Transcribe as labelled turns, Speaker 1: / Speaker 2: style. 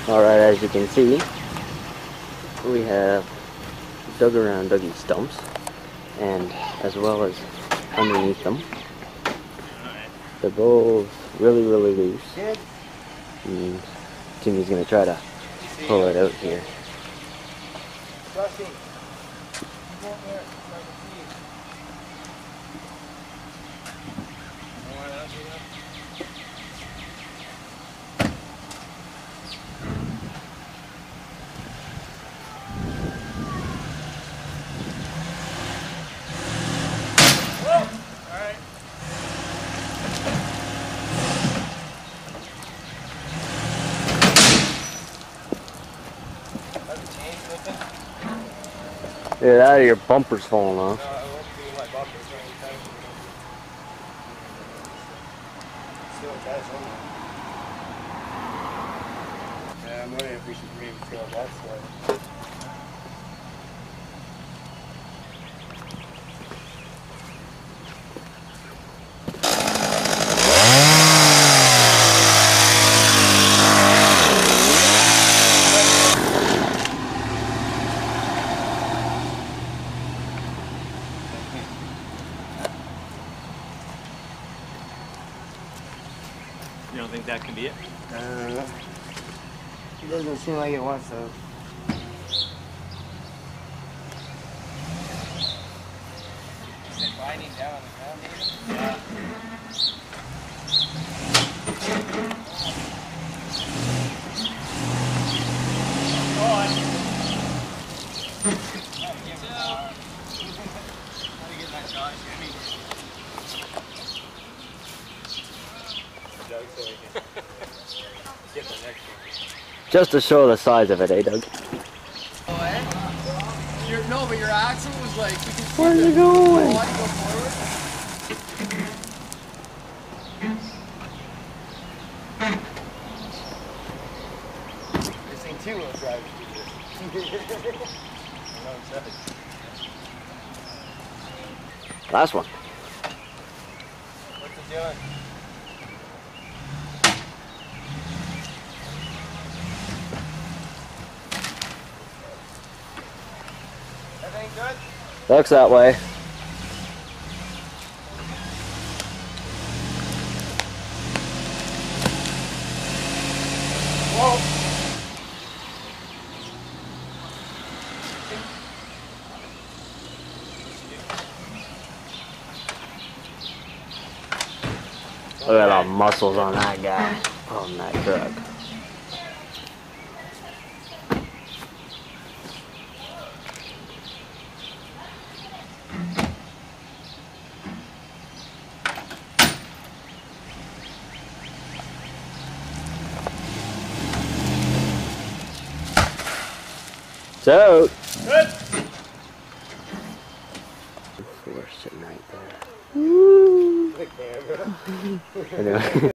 Speaker 1: Alright, as you can see, we have dug around Dougie's stumps, and as well as underneath them. They're both really loose. And Timmy's going to try to pull it out here. Yeah, that or your bumper's falling off.
Speaker 2: No, it won't be my bumpers anytime. Still guys on there. Yeah, I'm wondering if we should refill that side.
Speaker 3: You don't think that can be it?
Speaker 2: It doesn't seem like it wants to. Is it binding down on the ground here? Yeah. Go on. How to get that shot, Jimmy? Get the next one.
Speaker 1: Just to show the size of it, eh, Doug?
Speaker 2: No, but your axle was like, you can see
Speaker 1: Where's it going?
Speaker 2: body go forward. This thing two-wheel drive should do this.
Speaker 1: Last one.
Speaker 2: What's it doing? Everything good?
Speaker 1: Looks that way.
Speaker 2: Whoa.
Speaker 1: Look at the muscles on that guy, on that truck. So,
Speaker 2: Good.
Speaker 1: we're sitting right there.
Speaker 2: The camera.
Speaker 1: Anyway.